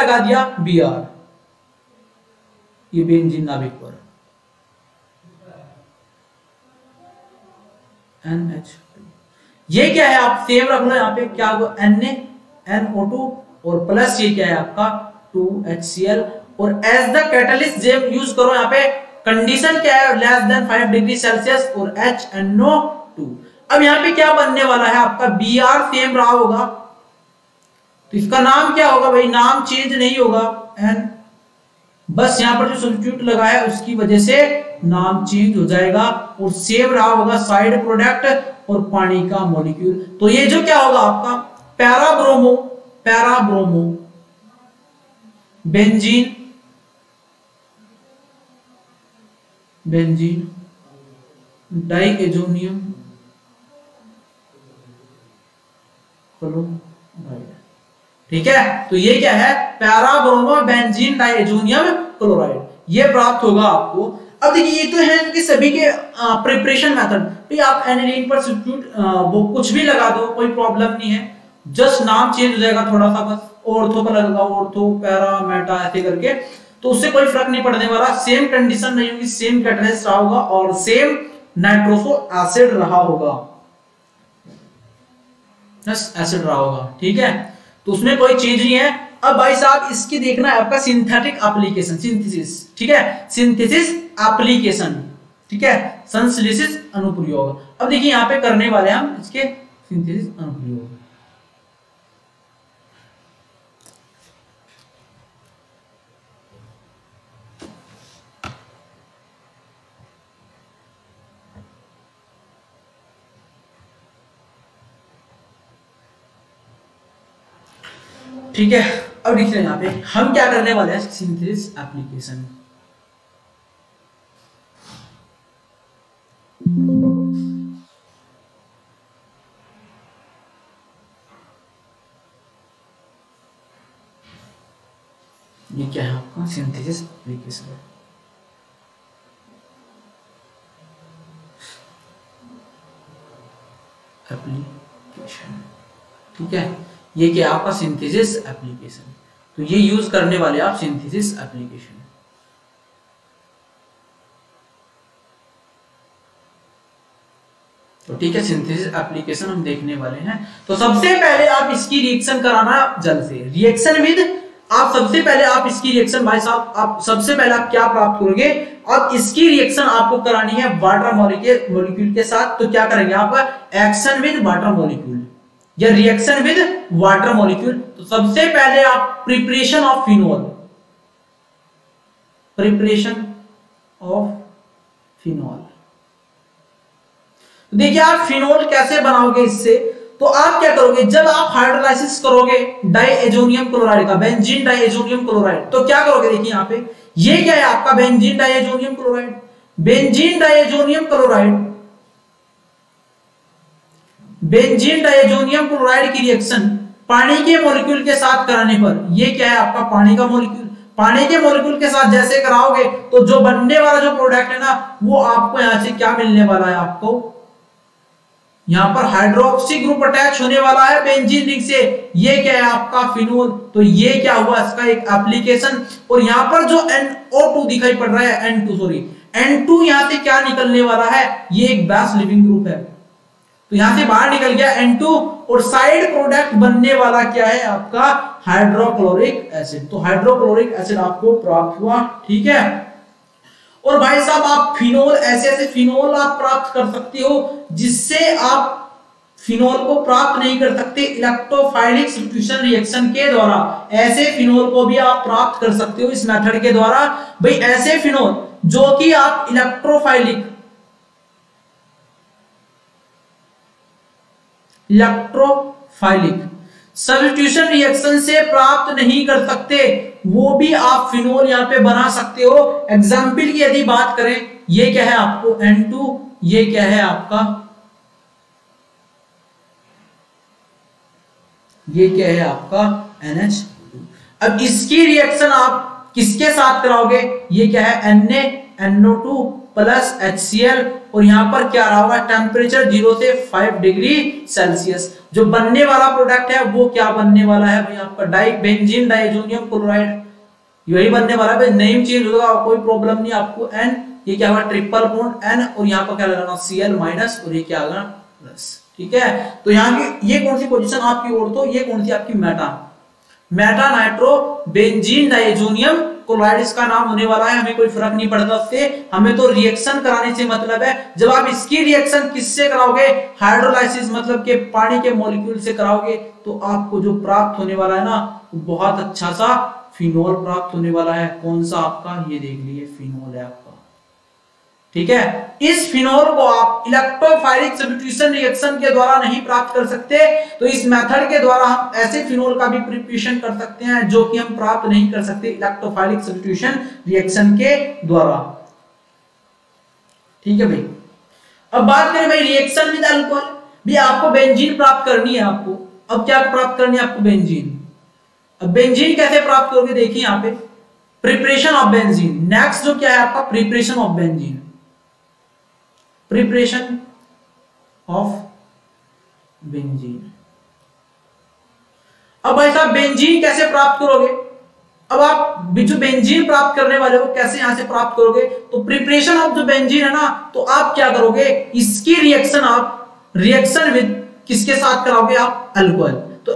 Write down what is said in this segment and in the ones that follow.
लगा दिया Br, ये बेंजीन नाभिक पर NH2, ये क्या है आप सेम रख लो, यहाँ पे क्या होगा NaNO2 और प्लस ये क्या है आपका 2HCl, और एज द कैटलिस्ट जेम यूज करो, यहाँ पे कंडीशन क्या है लेस देन 5 डिग्री सेल्सियस और HNO2। अब यहाँ पे क्या बनने वाला है आपका Br सेम रहा होगा, तो इसका नाम क्या होगा भाई, नाम चेंज नहीं होगा, N बस यहाँ पर जो सब्स्टिट्यूट लगा है उसकी वजह से नाम चेंज हो जाएगा, और सेम रहा होगा साइड प्रोडक्ट और पानी का मॉलिक्यूल। तो ये जो क्या होगा आपका पैराब्रोमो बेंजीन डाइएजोनियम क्लोराइड, ठीक है। तो ये क्या है पैराब्रोमो बेंजीन डाइएजोनियम क्लोराइड, ये प्राप्त होगा आपको। अब देखिए ये तो है इनके सभी के प्रिपरेशन मेथड, तो आप एनिलीन पर सब्स्टिट्यूट वो कुछ भी लगा दो, कोई प्रॉब्लम नहीं है, जस्ट नाम चेंज हो जाएगा थोड़ा सा, बस ऑर्थो पर लगा, ऑर्थो पैरा मेटा ऐसे करके, तो उससे कोई फर्क नहीं पड़ने वाला, सेम कंडीशन नहीं होगी, सेम कैटलिस्ट रहा होगा और सेम नाइट्रोसो एसिड रहा होगा, एसिड रहा होगा, ठीक है। तो उसमें कोई चेंज नहीं है। अब भाई साहब इसकी देखना है आपका सिंथेटिक एप्लीकेशन, सिंथेसिस, ठीक है, सिंथेसिस एप्लीकेशन, ठीक है, संश्लेषित अनुप्रयोग। अब देखिए यहाँ पे करने वाले हैं हम इसके सिंथेसिस अनुप्रयोग। ठीक है, अब देखिए यहाँ पे हम क्या करने वाले हैं, सिंथेसिस एप्लीकेशन। ये क्या है आपका सिंथेसिस एप्लीकेशन, ठीक है। ये क्या आपका सिंथेसिस एप्लीकेशन, तो ये यूज करने वाले आप सिंथेसिस एप्लीकेशन। तो ठीक है, सिंथेसिस एप्लीकेशन हम देखने वाले हैं। तो सबसे पहले आप इसकी रिएक्शन कराना जल से, रिएक्शन विद, आप सबसे पहले आप इसकी रिएक्शन भाई साहब, आप सबसे पहले आप क्या प्राप्त करोगे, अब इसकी रिएक्शन आपको करानी है वाटर मॉलिक्यूल के साथ। तो क्या करेंगे आप, एक्शन विद वाटर मॉलिक्यूल या रिएक्शन विद वाटर मॉलिक्यूल। तो सबसे पहले आप preparation of phenol, preparation of phenol, देखिए आप फिनोल कैसे बनाओगे इससे, तो आप क्या करोगे, जब आप हाइड्रोलाइसिस करोगे डाइएजोनियम क्लोराइड का, बेंजीन डाइएजोनियम क्लोराइड, तो क्या करोगे, देखिए यहाँ पे ये क्या है आपका benzene diazonium chloride, benzene diazonium chloride, benzene diazonium chloride की रिएक्शन पानी के मॉलिक्यूल के साथ कराने पर, ये क्या है आपका पानी का मॉलिक्यूल, पानी के मॉलिक्यूल के साथ जैसे कराओगे तो जो बनने वाला जो प्रोडक्ट है ना, वो आपको यहां से क्या मिलने वाला है, आपको यहां पर हाइड्रोक्सी ग्रुप अटैच होने वाला है बेंजीन रिंग से, ये क्या है आपका फिनोल। तो ये क्या हुआ इसका एक एप्लीकेशन, और यहां पर जो NO2 दिखाई पड़ रहा है, N2 यहां से क्या निकलने वाला है, ये एक बेस लिविंग ग्रुप है, तो यहां से बाहर निकल गया N2, और साइड प्रोडक्ट बनने वाला क्या है आपका हाइड्रोक्लोरिक एसिड। तो हाइड्रोक्लोरिक एसिड आपको प्राप्त हुआ, ठीक है। और भाई साहब आप फिनोल, ऐसे ऐसे फिनोल आप प्राप्त कर सकते हो जिससे आप फिनोल को प्राप्त नहीं कर सकते इलेक्ट्रोफाइलिक सब्स्टिट्यूशन रिएक्शन के द्वारा, ऐसे फिनोल को भी आप प्राप्त कर सकते हो इस मेथड के द्वारा। भाई ऐसे फिनोल जो कि आप इलेक्ट्रोफाइलिक सब्स्टिट्यूशन रिएक्शन से प्राप्त नहीं कर सकते, वो भी आप फिनोल यहां पे बना सकते हो। एग्जाम्पल की यदि बात करें, ये क्या है आपको N2, ये क्या है आपका, ये क्या है आपका NH2। अब इसकी रिएक्शन आप किसके साथ कराओगे, ये क्या है NaNO2 प्लस HCl, और यहाँ पर क्या रहा होगा, टेम्परेचर 0 से 5 डिग्री सेल्सियस। जो बनने वाला प्रोडक्ट है वो क्या बनने वाला है भाई, आपका बेंजीन डाइजोनियम क्लोराइड, यही बनने वाला है। नेम चेंज होगा, कोई प्रॉब्लम नहीं आपको। N ये क्या होगा, ट्रिपल बॉन्ड N, और यहाँ पर क्या लगाना Cl माइनस, और ये क्या होगा प्लस। ठीक है, तो यहाँ की ये कौन सी पोजीशन आपकी ऑर्थो, ये कौन सी आपकी meta nitro benzene diazonium chloride इसका नाम होने वाला है। हमें कोई फर्क नहीं पड़ता उससे, हमें तो रिएक्शन कराने से मतलब है। जब आप इसकी रिएक्शन किससे कराओगे, हाइड्रोलाइसिस मतलब के पानी के मॉलिक्यूल से कराओगे, तो आपको जो प्राप्त होने वाला है ना, बहुत अच्छा सा फिनोल प्राप्त होने वाला है। कौन सा आपका, ये देख लीजिए फिनोल है आपका। ठीक है, इस फिनोल को आप इलेक्ट्रोफाइलिक सब्स्टिट्यूशन रिएक्शन के द्वारा नहीं प्राप्त कर सकते, तो इस मेथड के द्वारा हम ऐसे फिनोल का भी प्रिपरेशन कर सकते हैं जो कि हम प्राप्त नहीं कर सकते इलेक्ट्रोफाइलिक सब्स्टिट्यूशन रिएक्शन के द्वारा। ठीक है भाई, अब बात करें भाई रिएक्शन विद अल्कोहल। भी आपको बेंजीन प्राप्त करनी है आपको। अब क्या प्राप्त करनी है आपको, बेंजीन। अब बेंजीन कैसे प्राप्त करोगे, देखिए यहाँ पे प्रिपरेशन ऑफ बेंजीन। नेक्स्ट जो क्या है आपका, preparation of benzene, preparation of benzene. अब भाई साहब बेंजीन कैसे प्राप्त करोगे, अब आप जो बेंजीन प्राप्त करने वाले हो कैसे यहां से प्राप्त करोगे, तो प्रिपरेशन ऑफ जो बेंजीन है ना, तो आप क्या करोगे, इसकी रिएक्शन आप रिएक्शन विद किसके साथ कराओगे आप, अल्कोहल। तो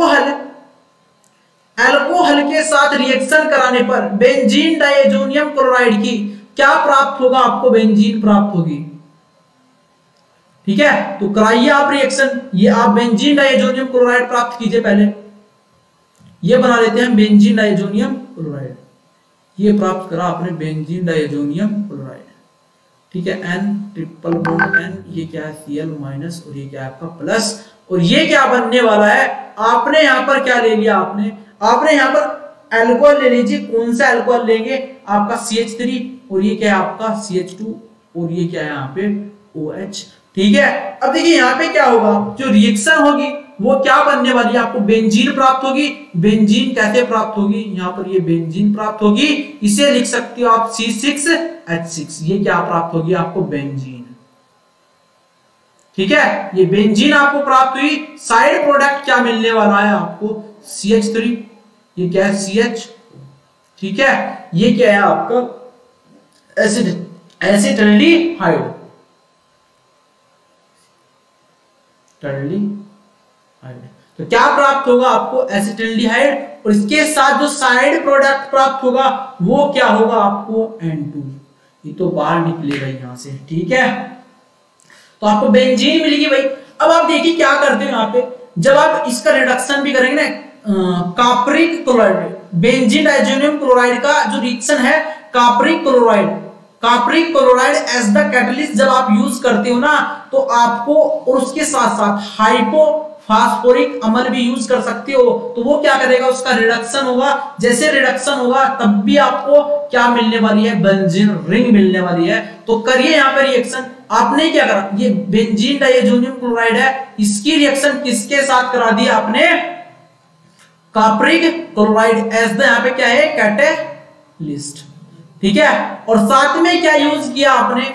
अल्कोहल के साथ रिएक्शन कराने पर बेंजीन डाइजोनियम क्लोराइड की क्या प्राप्त होगा आपको, बेंजीन प्राप्त होगी। ठीक है, तो कराइए आप रिएक्शन, ये आप बेंजीन डाइजोनियम क्लोराइड प्राप्त कीजिए। पहले ये बना लेते हैं बेंजीन डाइजोनियम क्लोराइड, ये प्राप्त करा आपने बेंजीन डाइजोनियम क्लोराइड। ठीक है, N ट्रिपल बॉन्ड N, ये क्या है Cl माइनस, और ये क्या है आपका प्लस, और ये क्या बनने वाला है, आपने यहां पर क्या ले लिया, आपने यहां पर अल्कोहल ले लीजिए। कौन सा अल्कोहल लेंगे, आपका CH3, और ये क्या है आपका CH2, और ये क्या है यहाँ पे OH। ठीक है, अब देखिए यहाँ पे क्या होगा, जो रिएक्शन होगी वो क्या बनने वाली है, आपको बेंजीन प्राप्त होगी। बेंजीन कैसे प्राप्त होगी, यहाँ पर ये बेंजीन प्राप्त होगी, इसे लिख सकते हो आप C6H6, ये क्या प्राप्त होगी आपको, बेंजीन। ठीक है, ये बेंजीन आपको प्राप्त हुई। साइड प्रोडक्ट क्या मिलने वाला है आपको, CH3, ये क्या है CH। ठीक है, ये क्या है आपका एसिटिल्डिहाइड, तो क्या प्राप्त होगा आपको, एसिटिल्डिहाइड, और इसके साथ जो साइड प्रोडक्ट प्राप्त होगा वो क्या होगा आपको, N2। ये तो बाहर निकलेगा यहां से। ठीक है, तो आपको बेंजीन मिलेगी भाई। अब आप देखिए क्या करते हो यहाँ पे, जब आप इसका रिडक्शन भी करेंगे ना, cupric chloride, benzene diazonium chloride का जो रिएक्शन है cupric chloride as the catalyst जब आप यूज करते हो ना, तो आपको, और उसके साथ साथ हाइपोफॉस्फोरिक अम्ल भी यूज कर सकते हो, तो वो क्या करेगा, उसका रिडक्शन होगा। जैसे रिडक्शन होगा तब भी आपको क्या मिलने वाली है, बेंजीन रिंग मिलने वाली है। तो करिए यहाँ पे रिएक्शन। आपने क्या करा, ये बेंजीन डाइजोनियम क्लोराइड है, इसकी रिएक्शन किसके साथ करा दी आपने, कापरिक क्लोराइड एज द यहाँ पे क्या है, कैटलिस्ट। ठीक है, और साथ में क्या यूज किया आपने,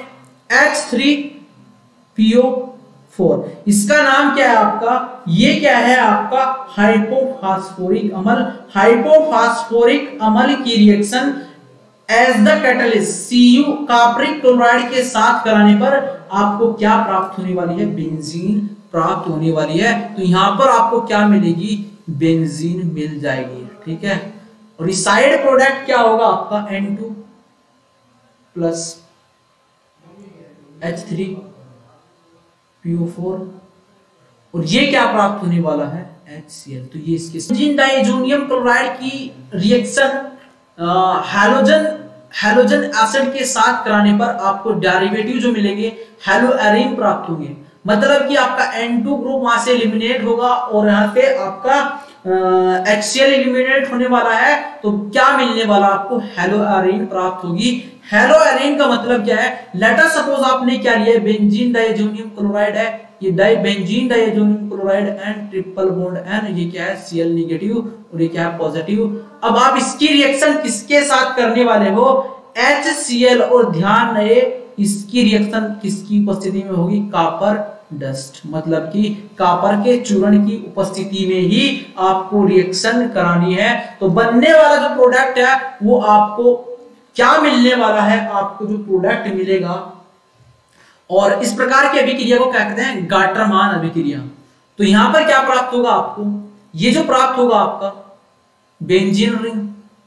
H3PO4, इसका नाम क्या है आपका, ये क्या है आपका हाइपोफॉस्फोरिक अम्ल। हाइपोफॉस्फोरिक अम्ल की reaction as the catalyst Cu cupric chloride के साथ कराने पर आपको क्या प्राप्त होने वाली है, बेंजीन प्राप्त होने वाली है। तो यहां पर आपको क्या मिलेगी, बेंजीन मिल जाएगी। ठीक है, और इस साइड प्रोडक्ट क्या होगा आपका, N2 प्लस H3PO4, और ये क्या प्राप्त होने वाला है, HCl। तो ये इसके बेंजीन डाइजोनियम क्लोराइड की रिएक्शन हैलोजन एसिड के साथ कराने पर आपको डेरिवेटिव जो मिलेंगे हैलोएरिन प्राप्त होंगे। मतलब कि आपका N2 ग्रुप वहां से एलिमिनेट होगा और यहाँ पे आपका HCl एलिमिनेट होने वाला है। तो क्या मिलने वाला आपको, हैलोएरिन प्राप्त होगी। हैलोएरिन का मतलब क्या है, लेट अस सपोज आपने क्या लिया है, बेंजीन डाइजोनियम क्लोराइड है, ये benzene diazonium chloride N triple bond N, ये क्या है Cl नेगेटिव, और ये क्या है पॉजिटिव। अब आप इसकी रिएक्शन किसके साथ करने वाले हो, HCl, और ध्यान रहे इसकी रिएक्शन किसकी उपस्थिति में होगी? कॉपर डस्ट, मतलब कि कॉपर के चूर्ण की उपस्थिति में ही आपको रिएक्शन करानी है। तो बनने वाला जो प्रोडक्ट है वो आपको क्या मिलने वाला है? आपको जो प्रोडक्ट मिलेगा, और इस प्रकार की अभिक्रिया को क्या कहते हैं? गाटरमान अभिक्रिया। तो यहां पर क्या प्राप्त होगा आपको? ये जो प्राप्त होगा आपका बेंजीन रिंग,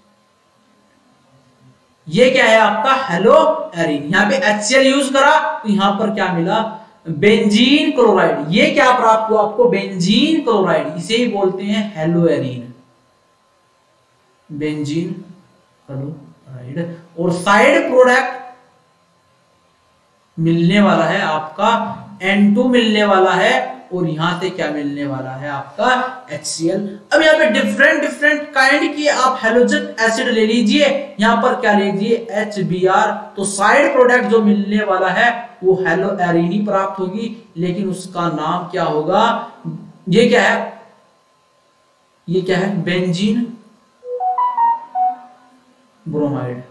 ये क्या है आपका? Halo arene. यहां पे HCl यूज करा तो यहां पर क्या मिला? Benzene chloride. ये क्या प्राप्त हुआ आपको? Benzene chloride. इसे ही बोलते हैं हेलो एरीन, बेंजीन क्लोराइड। और साइड प्रोडक्ट मिलने वाला है आपका N2 मिलने वाला है, और यहां से क्या मिलने वाला है आपका? HCl। अब यहाँ पे डिफरेंट काइंड की आप हेलोजन एसिड ले लीजिए, यहां पर क्या लीजिए? HBr। तो साइड प्रोडक्ट जो मिलने वाला है वो हेलो एरीन ही प्राप्त होगी, लेकिन उसका नाम क्या होगा? ये क्या है? ये क्या है? बेंजीन ब्रोमाइड,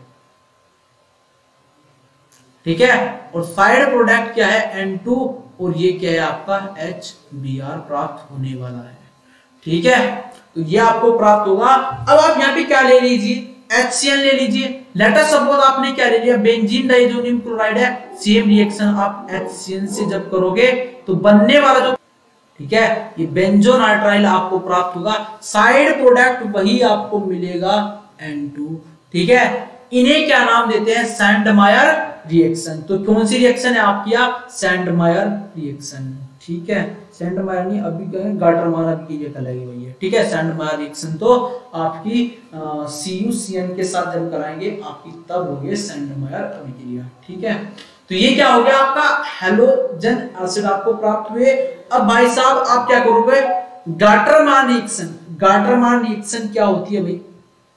ठीक है। और साइड प्रोडक्ट क्या है? N2, और ये क्या है आपका? HBr प्राप्त होने वाला है, ठीक है। तो ये आपको प्राप्त होगा। अब आप यहाँ पे क्या ले लीजिए? HCl ले लीजिए। लेट अस सपोज आपने क्या ले लिया? बेंजीन डाइजोनियम क्लोराइड है। सेम रिएक्शन आप HCl से जब करोगे तो बनने वाला जो, ठीक है, ये बेंजोनाइट्राइल आपको प्राप्त होगा। साइड प्रोडक्ट वही आपको मिलेगा N2, ठीक है। इन्हें क्या नाम देते हैं? Sandmeyer reaction. तो कौन सी रिएक्शन है आपकी? सैंडमायर रिएक्शन, ठीक है। सैंडमायर नहीं, अभी क्या है? गाटरमान अभिक्रिया कहलाएगी वही है, ठीक है। सैंडमायर रिएक्शन तो आपकी CuCN के साथ जब कराएंगे आपकी तब होगी सैंडमायर अभिक्रिया, ठीक है। तो ये क्या हो गया आपका? हेलोजन एसिड आपको प्राप्त हुए। अब भाई साहब आप क्या करोगे? Gattermann reaction. गाटरमान रिएक्शन क्या होती है भाई?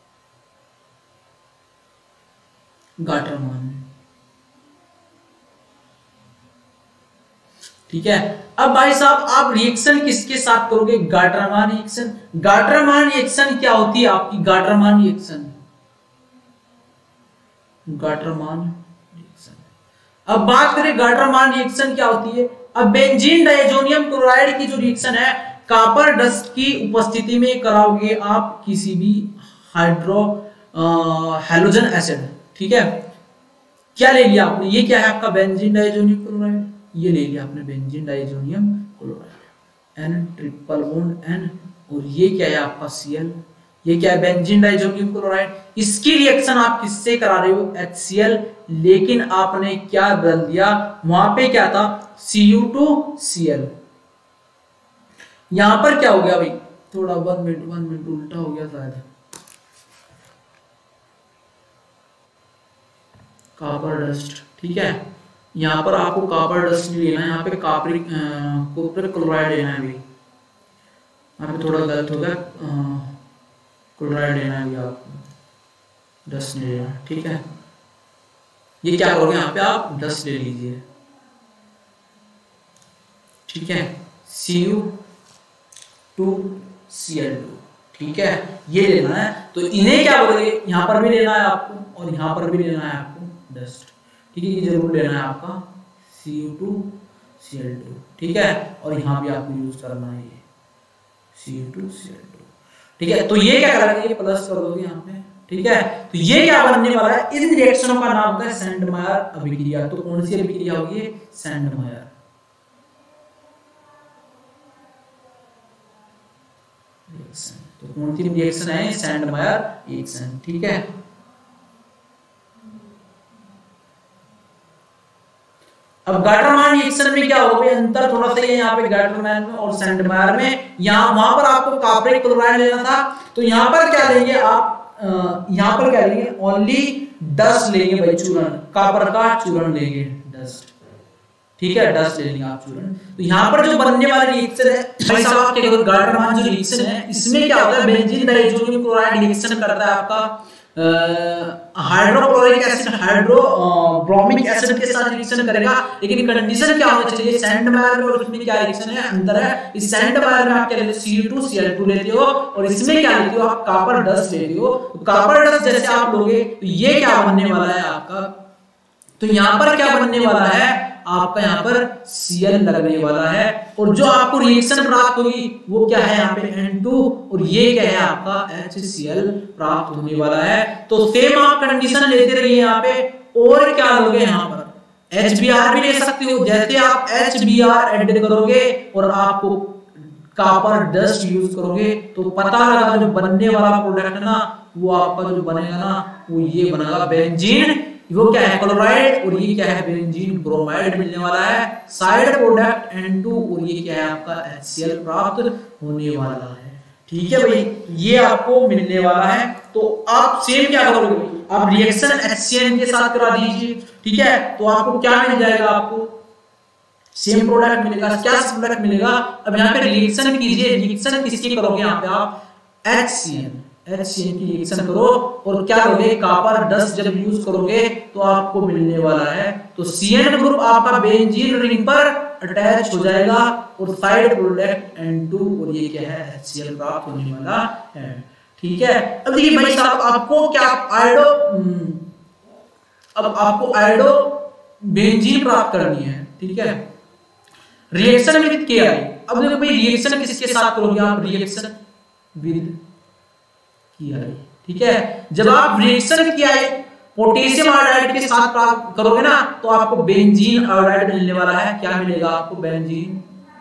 गाटरमान, ठीक है। अब भाई साहब आप रिएक्शन किसके साथ करोगे? Gattermann reaction. गाटरमान रिएक्शन क्या होती है आपकी? Gattermann reaction, Gattermann reaction. अब बात करें गाटरमान रिएक्शन क्या होती है। अब बेंजीन डाइजोनियम क्लोराइड की जो रिएक्शन है, कॉपर डस्ट की उपस्थिति में कराओगे आप किसी भी हेलोजन एसिड, ठीक है। क्या ले लिया आपने? ये क्या है आपका? Benzene diazonium chloride. ये ले लिया आपने benzene diazonium chloride, N triple bond N, और ये क्या है आपका? Cl। ये क्या है? Benzene diazonium chloride. इसकी रिएक्शन आप किससे करा रहे हो? HCl। लेकिन आपने क्या बदल दिया? वहां पे क्या था? Cu2Cl। यहां पर क्या हो गया भाई? थोड़ा 1 मिनट उल्टा हो गया शायद। कॉपर डस्ट, ठीक है। यहाँ पर आपको कॉपर डस्ट नहीं लेना है, यहाँ पे कॉपर क्लोराइड लेना है। यहाँ पे थोड़ा गलत हो गया, क्लोराइड लेना है आपको, डस्ट नहीं लेना, ठीक है। ये क्या करोगे? यहाँ पे आप डस्ट ले लीजिए, ठीक है। Cu2Cl2, ठीक है, ये लेना है। तो इन्हें क्या बोलेंगे? यहाँ पर भी लेना है आपको और यहाँ पर भी लेना है आपको डस्ट, ठीक है। ये जरूर लेना है आपका Cu2Cl2, ठीक है। और यहाँ भी आपको यूज करना है ये Cu2Cl2, ठीक है। तो ये क्या करेंगे? ये प्लस कर दोगे यहाँ पे, ठीक है। तो ये क्या बनने वाला है? इन रिएक्शनों का नाम है सैंडमायर अभिक्रिया। तो कौन सी अभिक्रिया होगी? Sandmeyer reaction. तो कौन सी रिएक्शन है? सैंडमायर रिएक्शन, ठीक है। अब गाटरमान रिएक्शन में क्या होगा? अंतर थोड़ा सा है यहाँ पे गाटरमान में और सैंडमायर में। यहाँ वहां पर आपको कॉपर क्लोराइड लेना था, तो यहाँ पर क्या लेंगे आप? यहाँ पर क्या लेंगे? ओनली डस्ट लेंगे भाई, चूर्ण, कॉपर का चूर्ण लेंगे, डस्ट, ठीक है। डस्ट लेंगे आप चूर्ण। तो यहाँ पर जो बनने वाला रिएक्शन है भाई साहब, आपके गाटरमान जो रिएक्शन है, इसमें क्या होता है? बेंजीन डाइजोनियम क्लोराइड रिएक्शन करता है आपका हाइड्रोक्लोरिक एसिड हाइड्रोब्रोमिक एसिड के साथ रिएक्शन करेगा। लेकिन कंडीशन क्या होनी चाहिए? सैंडमायर में और उसमें क्या रिएक्शन है? अंदर है। इस सैंडमायर में आप क्या लेते हो? Cu2Cl2 लेते हो, और इसमें क्या लेते हो? आप कॉपर डस्ट लेते हो। तो कॉपर डस्ट जैसे आप लोगे तो ये क्या बनने वाला है आपका? तो यहाँ पर क्या बनने वाला है आपका, यहाँ पर Cl लगने वाला है, और जो आपको रिएक्शन प्राप्त होगी वो क्या है यहाँ पे N2, और ये क्या है आपका HCl प्राप्त होने वाला है। तो सेम आप कंडीशन लेते रहिए यहाँ पे, और क्या लोगे यहाँ पर HBr भी ले सकते हो। जैसे आप HBr ऐड करोगे और आपको कॉपर डस्ट यूज करोगे तो पता लगा जो बनने वाला प्रोडक्ट है ना, वो आपका जो बनेगा ना वो ये बनेगा बेंजीन, वो क्या है क्लोराइड, और ये क्या है बेंजीन ब्रोमाइड मिलने वाला है। साइड प्रोडक्ट N2 और ये क्या है आपका HCl प्राप्त होने वाला है। ठीक है भाई, ये आपको मिलने वाला है। तो आप सेम क्या करोगे, आप रिएक्शन HCl के साथ करा दीजिए। ठीक है, तो आपको क्या मिल जाएगा, आपको सेम प्रोडक्ट मिलेगा। क्या प्रोडक्ट मिलेगा, अब यहाँ पे रिएक्शन कीजिए। रिएक्शन किसकी करोगे, यहाँ पे आप HCl की रिएक्शन करो, और क्या करोगे कॉपर डस्ट जब यूज करोगे तो आपको मिलने वाला है। तो CN ग्रुप आपका बेंजीन रिंग पर अटैच हो जाएगा, और साइड प्रोडक्ट N2 और ये क्या है HCl प्राप्त होने वाला है। ठीक है, अब देखिए भाई साहब, आपको क्या आपको आयोडो बेंजीन प्राप्त करनी है। ठीक है, रिएक्शन विद Ki। अब देखो भाई, रिएक्शन किसके साथ करोगे आप, रिएक्शन विद Ki। ठीक है, जब आप रिएक्शन Ki पोटेशियम आयोडाइड के साथ प्राप्त करोगे ना, तो आपको बेंजीन आयोडाइड मिलने वाला है। क्या मिलेगा आपको, बेंजीन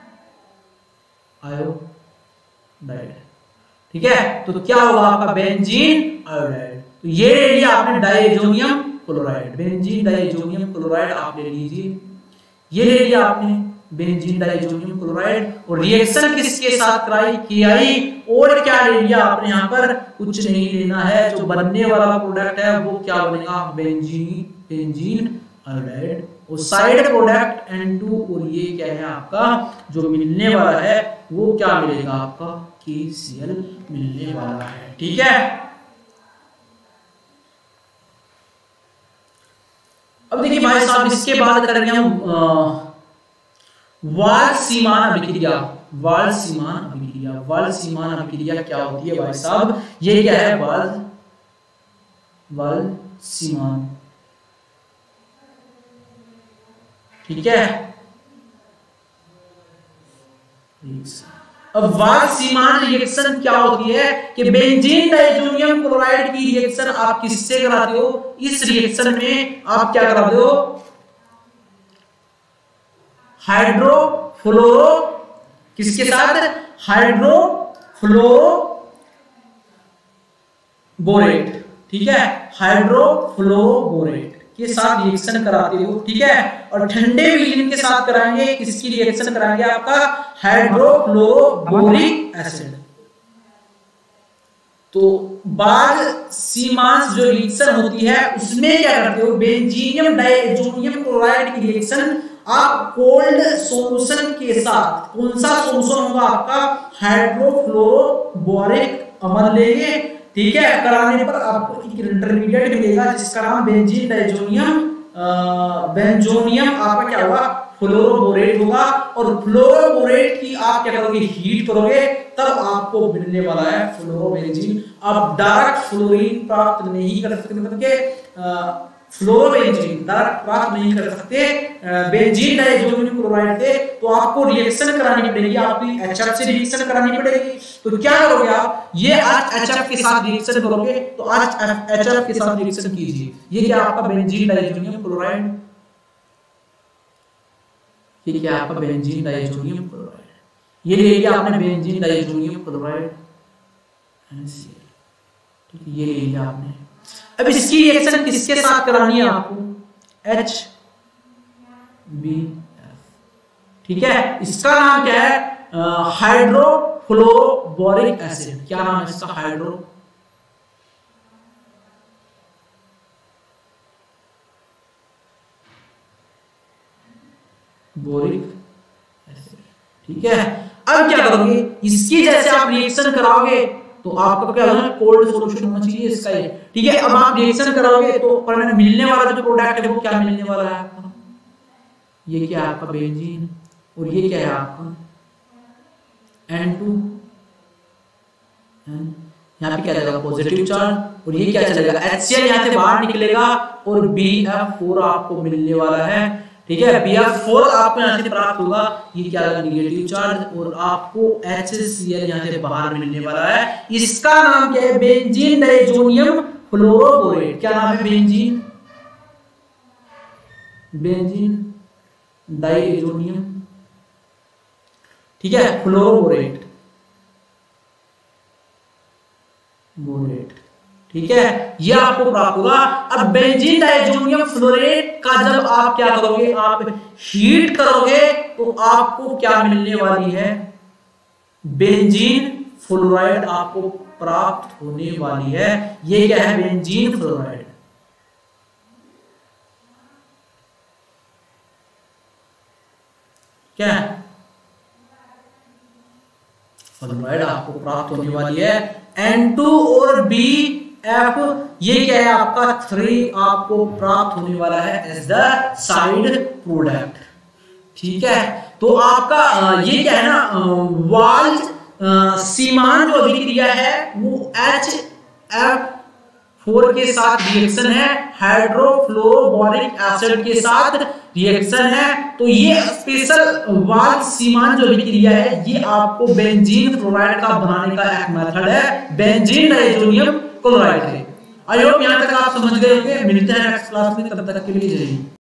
आयोडाइड। ठीक है, तो क्या होगा आपका बेंजीन आयोडाइड। तो ये ले लिया आपने diazonium chloride, benzene diazonium chloride आप ले लीजिए। ये ले लिया आपने बेंजीन डाइज़ोनियम क्लोराइड, और रिएक्शन किसके साथ कराई, Ki, और क्या ले लिया आपने यहाँ पर, कुछ नहीं लेना है। जो बनने वाला प्रोडक्ट है वो क्या बनेगा, बेंजीन आयोडाइड, और साइड प्रोडक्ट N2 और ये क्या है आपका जो मिलने वाला है वो क्या मिलेगा आपका, KCl मिलने वाला है। ठीक है, अब देखिए भाई साहब, इसके बाद करेंगे हम वाल सीमान अभिक्रिया। वाल सीमान अभिक्रिया, वाल सीमान अभिक्रिया क्या होती है भाई साहब, ये क्या है वाल सीमान। ठीक है, अब वाल सीमान रिएक्शन क्या होती है कि बेंजीन डाइज़ोनियम क्लोराइड की रिएक्शन आप किससे कराते हो, इस रिएक्शन में आप क्या कराते हो, हाइड्रोफ्लोरो, किसके साथ, हाइड्रोफ्लोरोबोरेट। ठीक है, हाइड्रोफ्लोरोबोरेट के साथ रिएक्शन कराते हो। ठीक है, और ठंडे विलीन के साथ कराएंगे, किसकी रिएक्शन कराएंगे, आपका हाइड्रोफ्लोरोबोरिक एसिड। तो बाल सीमांस जो रिएक्शन होती है उसमें क्या करते हो, बेंजीनियम डाइज़ोनियम क्लोराइड की रिएक्शन आप कोल्ड सॉल्यूशन के साथ, कौन सा सॉल्यूशन होगा आपका, हाइड्रोफ्लोरोबोरिक अम्ल लेंगे। ठीक है, कराने पर आपको एक इंटरमीडिएट मिलेगा जिसका नाम बेंजीन डाइज़ोनियम बेंजोनियम आपका क्या होगा, फ्लोरोबोरेट होगा। और फ्लोरोबोरेट की आप क्या करोगे, हीट करोगे, तब आपको मिलने वाला है फ्लोरोबेंजीन। आप डायरेक्ट फ्लोरीन प्राप्त नहीं कर सकते, मतलब के फ्लोरोबेंजीन डायरेक्ट प्राप्त नहीं कर सकते बेंजीन डाइज़ोनियम क्लोराइड से, तो आपको रिएक्शन करानी पड़ेगी, आपकी HF से रिएक्शन करानी पड़ेगी। तो क्या करोगे आप, ये आज HF के साथ रिएक्शन करोगे, तो आज HF के साथ रिएक्शन कीजिए। ये क्या आपका बेंजीन डाइज़ोनियम क्लोराइड, ये क्या आपका बेंजीन डाइज़ोनियम क्लोराइड, ये ले लिया आपने बेंजीन डाइज़ोनियम क्लोराइड, ये ले लिया आपने। अब इसकी रिएक्शन किसके साथ करानी है आपको, HBF। ठीक है, इसका नाम क्या है, हाइड्रोफ्लोरोबोरिक एसिड। क्या नाम है इसका, हाइड्रोबोरिक एसिड। ठीक है, अब क्या करोगे, इसकी जैसे आप रिएक्शन कराओगे तो आपका क्या होगा, कोल्ड सॉल्यूशन होना चाहिए इसका ये। ठीक है, अब आप रिएक्शन कराओगे तो मिलने वाला जो प्रोडक्ट है वो क्या मिलने वाला है आपका, ये क्या है आपका बेंजीन, और ये क्या है आपका N2, यहाँ पे क्या चलेगा पॉजिटिव चार्ज, और ये क्या चलेगा HCl यहाँ से बाहर निकलेगा और BF4 आपको मिलने वाला है। ठीक है, BF4 आपको यहाँ से प्राप्त होगा, ये क्या होगा निगेटिव चार्ज, और आपको HCl यहाँ से बाहर मिलने वाला है। इसका नाम क्या है, बेंजीन डाइज़ोनियम फ्लोरोबोरेट। क्या नाम है, बेंजीन डाइज़ोनियम, ठीक है, फ्लोरोबोरेट, बोरेट। ठीक है, ये आपको प्राप्त होगा। अब बेंजीन डाइज़ोनियम फ्लोरेट का जब आप क्या करोगे, आप हीट करोगे तो आपको क्या मिलने वाली है, बेंजीन फ्लोराइड आपको प्राप्त होने वाली है। ये क्या है, बेंजीन फ्लोराइड। क्या है, फ्लोराइड आपको प्राप्त होने वाली है। N2 और BF, ये क्या है आपका 3 आपको प्राप्त होने वाला है एज द साइड प्रोडक्ट। ठीक है, तो आपका ये क्या है ना, वाल सीमान जो अभिक्रिया है वो HF4 के साथ रिएक्शन है, हाइड्रोफ्लोरोबोरिक एसिड के साथ रिएक्शन है। तो ये स्पेशल वाल सीमान जो अभिक्रिया है ये आपको बेंजीन फ्लोराइड का बनाने का एक मेथड है, बेंजीन डाइज़ोनियम क्लोराइड है। आई होप यहां तक आप समझ गए होंगे। मिलते हैं नेक्स्ट क्लास में, तब तक के लिए जय हिंद।